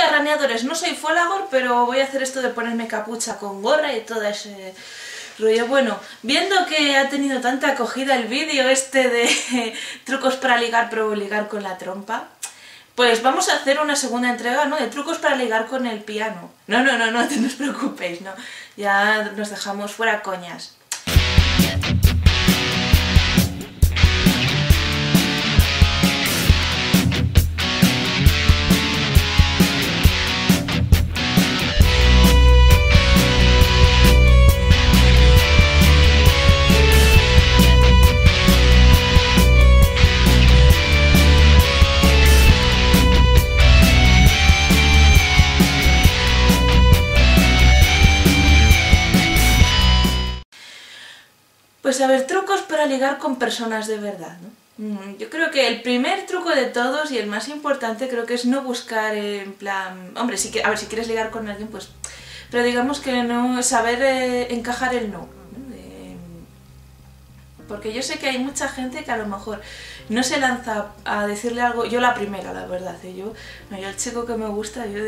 craneadores, no soy Folagor, pero voy a hacer esto de ponerme capucha con gorra y todo ese rollo. Bueno, viendo que ha tenido tanta acogida el vídeo este de trucos para ligar, pero ligar con la trompa, pues vamos a hacer una segunda entrega, ¿no? De trucos para ligar con el piano. No os preocupéis, no. Ya nos dejamos fuera coñas. Pues a ver, trucos para ligar con personas de verdad, ¿no? Yo creo que el primer truco de todos y el más importante creo que es no buscar en plan... Hombre, a ver, si quieres ligar con alguien, pues... Pero digamos que no saber encajar el no. Porque yo sé que hay mucha gente que a lo mejor no se lanza a decirle algo... Yo la primera, la verdad, yo el chico que me gusta, yo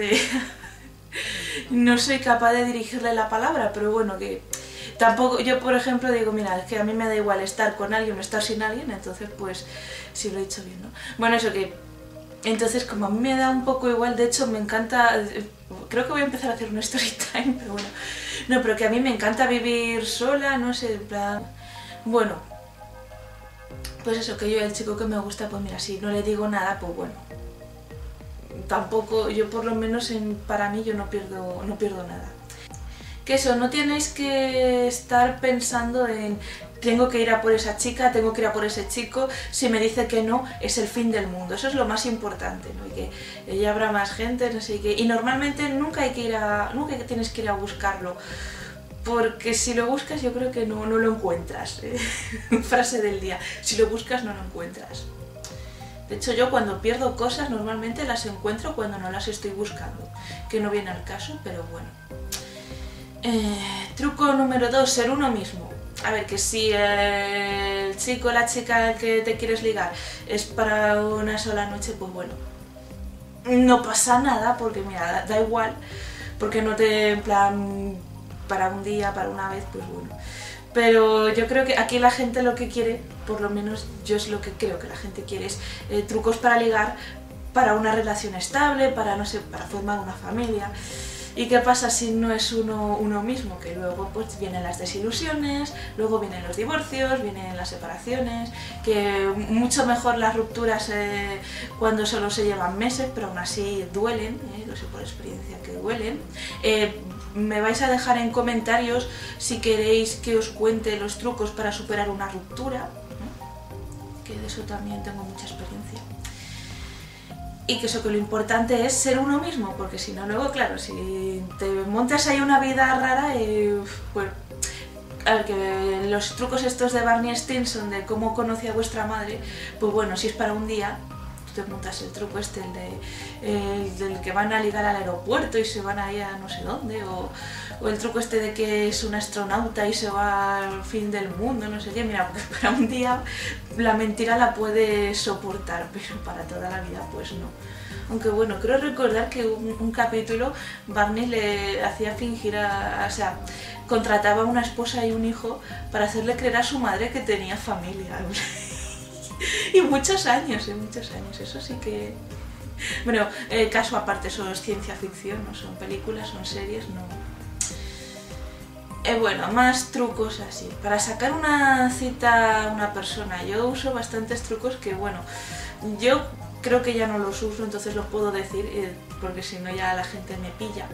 no soy capaz de dirigirle la palabra, pero bueno, que... Tampoco, yo por ejemplo digo, mira, es que a mí me da igual estar con alguien o estar sin alguien, entonces pues sí lo he dicho bien, ¿no? Bueno, eso que... Entonces como a mí me da un poco igual, de hecho me encanta... Creo que voy a empezar a hacer un story time, pero bueno... No, pero que a mí me encanta vivir sola, no sé, en plan... Bueno... Pues eso, que yo el chico que me gusta, pues mira, si no le digo nada, pues bueno... Tampoco, yo por lo menos para mí yo no pierdo nada. Que eso, no tienes que estar pensando en tengo que ir a por esa chica, tengo que ir a por ese chico, si me dice que no, es el fin del mundo. Eso es lo más importante, ¿no? Y que ya habrá más gente, no sé qué. Y normalmente nunca tienes que ir a buscarlo, porque si lo buscas yo creo que no lo encuentras. Frase del día, si lo buscas no lo encuentras. De hecho yo cuando pierdo cosas normalmente las encuentro cuando no las estoy buscando, que no viene al caso, pero bueno. Truco número 2, ser uno mismo. A ver, que si el chico o la chica que te quieres ligar es para una sola noche, pues bueno, no pasa nada, porque mira, da igual, porque no te, en plan, para un día, para una vez, pues bueno. Pero yo creo que aquí la gente lo que quiere, por lo menos yo es lo que creo que la gente quiere, es trucos para ligar, para una relación estable, para, no sé, para formar una familia. ¿Y qué pasa si no es uno mismo? Que luego pues vienen las desilusiones, luego vienen los divorcios, vienen las separaciones, que mucho mejor las rupturas cuando solo se llevan meses, pero aún así duelen, lo sé por experiencia que duelen. Me vais a dejar en comentarios si queréis que os cuente los trucos para superar una ruptura, que de eso también tengo mucha experiencia. Y que eso, que lo importante es ser uno mismo, porque si no luego, claro, si te montas ahí una vida rara, pues, a ver, que los trucos estos de Barney Stinson de cómo conocí a vuestra madre, pues bueno, si es para un día, tú te montas el truco este, el del que van a ligar al aeropuerto y se van a ir a no sé dónde, o el truco este de que es un astronauta y se va al fin del mundo, no sé qué. Mira, porque para un día la mentira la puedes soportar, pero para toda la vida pues no. Aunque bueno, creo recordar que un capítulo Barney le hacía fingir o sea, contrataba a una esposa y un hijo para hacerle creer a su madre que tenía familia. Y muchos años, eso sí que... Bueno, caso aparte, eso es ciencia ficción, no son películas, son series, no... Bueno, más trucos así. Para sacar una cita a una persona, yo uso bastantes trucos que, bueno, yo creo que ya no los uso, entonces los puedo decir, porque si no ya la gente me pilla.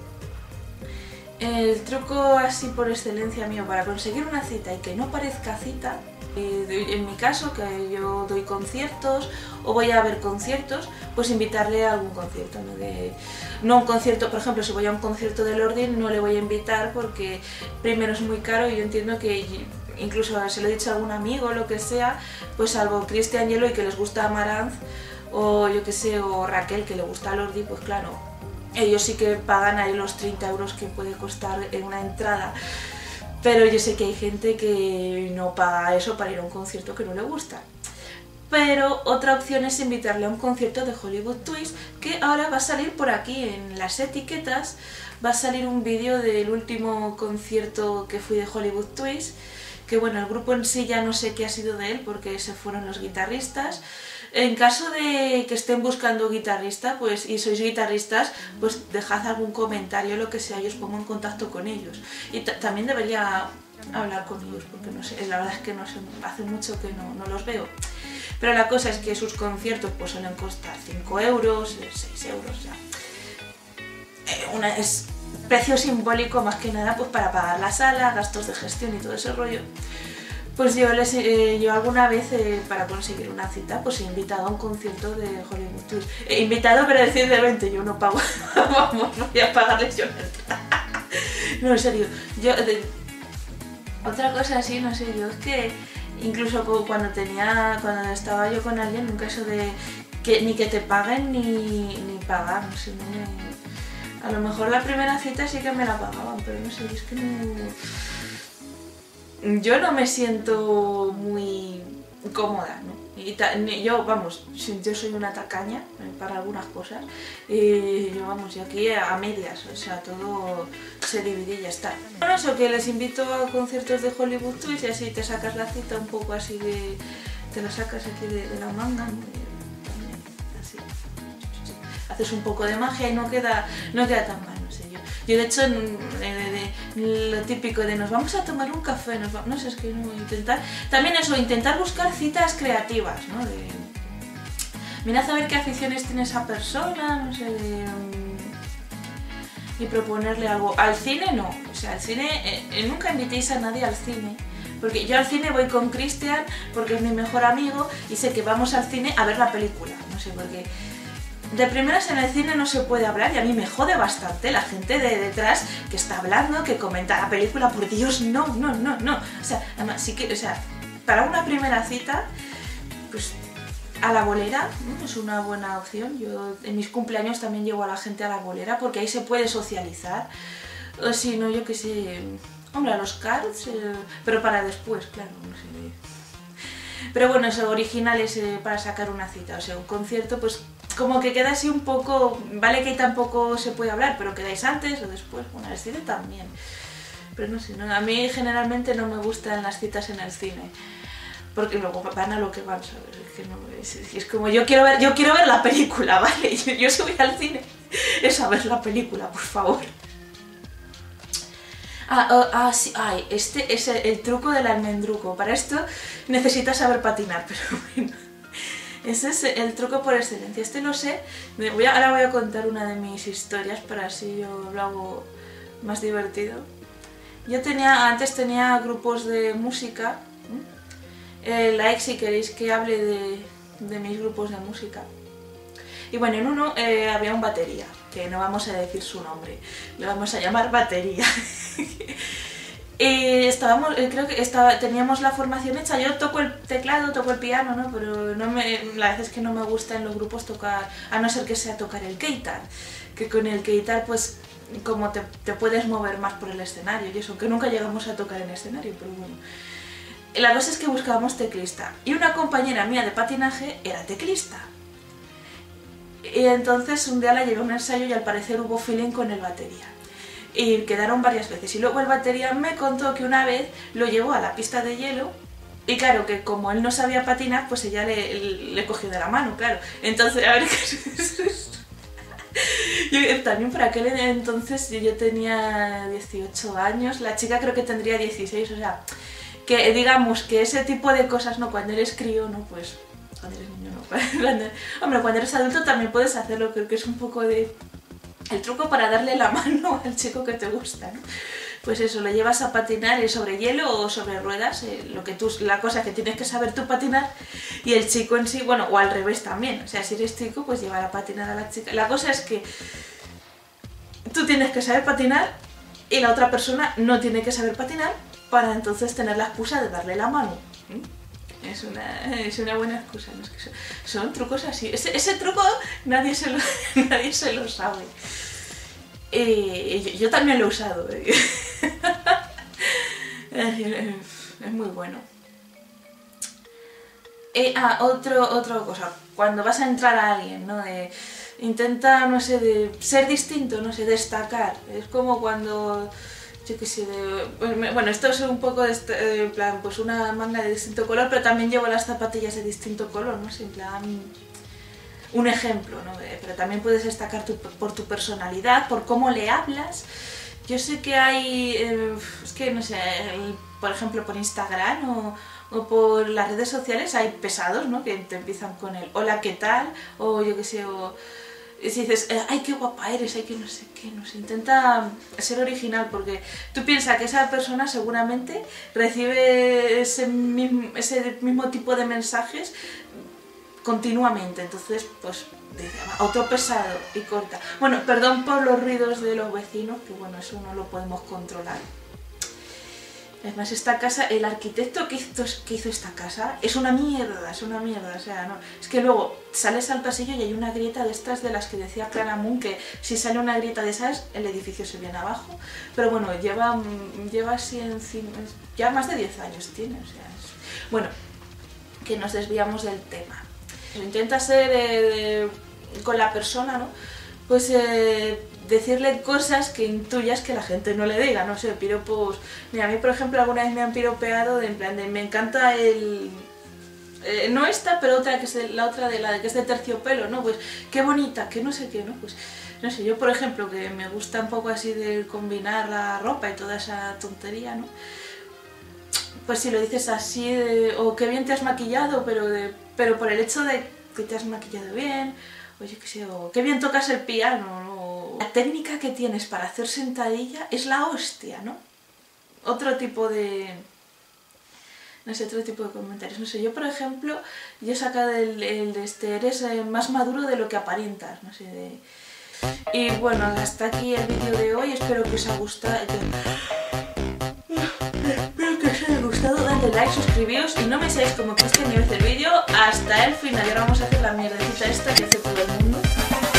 El truco así por excelencia mío para conseguir una cita y que no parezca cita, en mi caso, que yo doy conciertos o voy a ver conciertos, pues invitarle a algún concierto, no un concierto, por ejemplo, si voy a un concierto de Lordi no le voy a invitar porque primero es muy caro y yo entiendo que incluso se lo he dicho a algún amigo o lo que sea, pues salvo Cristian Hielo y que les gusta Amaranth, o yo que sé, o Raquel que le gusta Lordi, pues claro, ellos sí que pagan ahí los 30 euros que puede costar en una entrada. Pero yo sé que hay gente que no paga eso para ir a un concierto que no le gusta. pero otra opción es invitarle a un concierto de Hollywood Twist, que ahora va a salir por aquí en las etiquetas, va a salir un vídeo del último concierto que fui de Hollywood Twist, que bueno, el grupo en sí ya no sé qué ha sido de él porque se fueron los guitarristas. En caso de que estén buscando guitarrista, pues, y sois guitarristas, pues dejad algún comentario, lo que sea, y os pongo en contacto con ellos. Y también debería hablar con ellos, porque no sé, la verdad es que no sé, hace mucho que no los veo. Pero la cosa es que sus conciertos pues suelen costar 5 euros, 6 euros, ya. Es precio simbólico más que nada pues para pagar la sala, gastos de gestión y todo ese rollo. Pues yo alguna vez para conseguir una cita pues he invitado a un concierto de Hollywood Twist. He invitado, pero decididamente yo no pago, vamos, no voy a pagarles yo la entrada. No, en serio, otra cosa así, no sé, yo es que incluso cuando estaba yo con alguien, nunca eso de que ni que te paguen ni pagar, no sé, a lo mejor la primera cita sí que me la pagaban, pero no sé, es que no... Yo no me siento muy cómoda, ¿no? Yo, vamos, yo soy una tacaña para algunas cosas y yo aquí a medias, o sea, todo se divide y ya está. Bueno, eso, que les invito a conciertos de Hollywood Twist y así te sacas la cita un poco así te la sacas aquí de la manga, ¿no? Así, haces un poco de magia y no queda tan mal, no sé yo. Yo de hecho, lo típico de nos vamos a tomar un café, no sé, es que no, intentar buscar citas creativas, ¿no? Mirad a ver qué aficiones tiene esa persona, no sé, y proponerle algo. Al cine no, o sea, al cine, nunca invitéis a nadie al cine. Porque yo al cine voy con Cristian, porque es mi mejor amigo, y sé que vamos al cine a ver la película, no sé, porque... De primeras en el cine no se puede hablar y a mí me jode bastante la gente de detrás que está hablando, que comenta la película, por Dios, no. O sea, además, sí que, o sea, para una primera cita, pues a la bolera, ¿no? Es una buena opción. Yo en mis cumpleaños también llevo a la gente a la bolera porque ahí se puede socializar. O si no, yo qué sé, hombre, a los cards, pero para después, claro, no sé. Pero bueno, eso, originales para sacar una cita, o sea, un concierto, pues como que queda así un poco, vale que tampoco se puede hablar, pero quedáis antes o después, bueno, el cine también. Pero no sé, a mí generalmente no me gustan las citas en el cine, porque luego van a lo que van, ¿sabes? Es que no, es como yo quiero ver la película, ¿vale? Yo si voy al cine es a ver la película, por favor. Sí, este es el truco del almendruco. Para esto necesitas saber patinar, pero bueno. Ese es el truco por excelencia. Este lo sé. Ahora voy a contar una de mis historias para así yo lo hago más divertido. Yo antes tenía grupos de música. Like si queréis que hable de mis grupos de música. Y bueno, en uno había un batería, que no vamos a decir su nombre, lo vamos a llamar batería. Y teníamos la formación hecha. Yo toco el teclado, toco el piano, ¿no? Pero la verdad es que no me gusta en los grupos tocar, a no ser que sea tocar el keitar, que con el keitar pues como te puedes mover más por el escenario y eso, que nunca llegamos a tocar en escenario, pero bueno. La cosa es que buscábamos teclista y una compañera mía de patinaje era teclista. Y entonces un día la llevé a un ensayo y al parecer hubo feeling con el batería. Y quedaron varias veces. Y luego el batería me contó que una vez lo llevó a la pista de hielo y claro, que como él no sabía patinar, pues ella le cogió de la mano, claro. Entonces, a ver qué... También por aquel entonces yo tenía 18 años, la chica creo que tendría 16, o sea, que digamos que ese tipo de cosas, ¿no? Cuando eres crío, ¿no? Pues... Cuando eres niño, no. Hombre, cuando eres adulto también puedes hacerlo, creo que es un poco de... el truco para darle la mano al chico que te gusta, ¿no? Pues eso, lo llevas a patinar sobre hielo o sobre ruedas, la cosa que tienes que saber tú patinar y el chico en sí, bueno, o al revés también, o sea, si eres chico, pues llevar a patinar a la chica. La cosa es que tú tienes que saber patinar y la otra persona no tiene que saber patinar para entonces tener la excusa de darle la mano. Es una buena excusa, ¿no? Es que son trucos así. Ese truco nadie se lo sabe. Yo también lo he usado. Es muy bueno. Otra cosa, cuando vas a entrar a alguien, ¿no? Intenta, no sé, de ser distinto, no sé, destacar. Es como cuando, yo qué sé, bueno, esto es un poco en plan, pues una manga de distinto color, pero también llevo las zapatillas de distinto color, ¿no? En plan, un ejemplo, ¿no? Pero también puedes destacar por tu personalidad, por cómo le hablas. Yo sé que hay, es que no sé, por ejemplo por Instagram o por las redes sociales hay pesados, ¿no? Que te empiezan con el hola, ¿qué tal? O yo qué sé, o si dices, ay, qué guapa eres, ay, que no sé qué, no sé. Intenta ser original porque tú piensas que esa persona seguramente recibe ese mismo tipo de mensajes continuamente, entonces pues dice, otro pesado y corta. Bueno, perdón por los ruidos de los vecinos, que bueno, eso no lo podemos controlar. Además, esta casa, el arquitecto que hizo esta casa es una mierda, o sea, no. Es que luego sales al pasillo y hay una grieta de estas de las que decía Clara Moon, que si sale una grieta de esas, el edificio se viene abajo. Pero bueno, lleva así encima, ya más de 10 años tiene, o sea, bueno, que nos desviamos del tema. Intenta ser con la persona, ¿no? Pues decirle cosas que intuyas que la gente no le diga, no sé, piropos. Mira, a mí por ejemplo alguna vez me han piropeado en plan de me encanta no esta, pero otra que es la otra de la que es de terciopelo, ¿no? Pues qué bonita, que no sé qué, ¿no? Pues no sé, yo por ejemplo que me gusta un poco así de combinar la ropa y toda esa tontería, ¿no? Pues si lo dices así, o qué bien te has maquillado, pero por el hecho de que te has maquillado bien, o yo qué sé, o qué bien tocas el piano, ¿no? La técnica que tienes para hacer sentadilla es la hostia, ¿no? Otro tipo de comentarios, no sé, yo por ejemplo, yo he sacado eres más maduro de lo que aparentas, no sé, Y bueno, hasta aquí el vídeo de hoy, espero que os haya gustado. Dadle like, suscribíos y no me seáis como Cristian y veis el vídeo hasta el final. Y ahora vamos a hacer la mierdecita esta que hace todo el mundo.